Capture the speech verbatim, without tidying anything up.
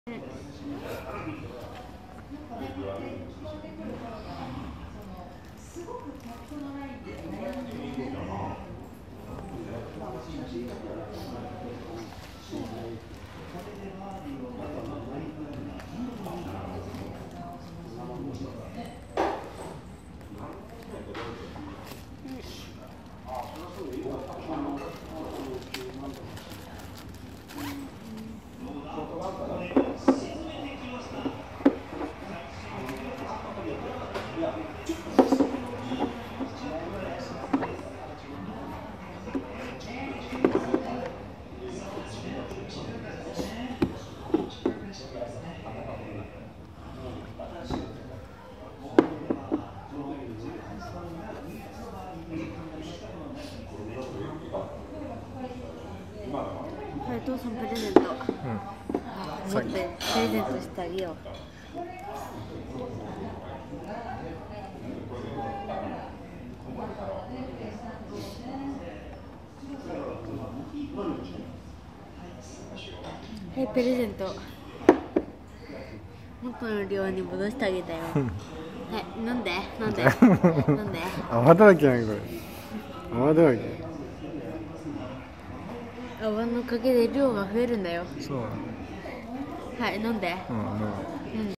これ父さんプレゼント。うん。持ってプレゼントしてあげよう。はい、プレゼント。元の量に戻してあげたよ。はい、飲んで、飲んで、飲んで。 泡だらけやんこれ。泡だらけ。 泡のおかげで量が増えるんだよ。 そう。 はい、飲んで。 うん、飲む。 うん。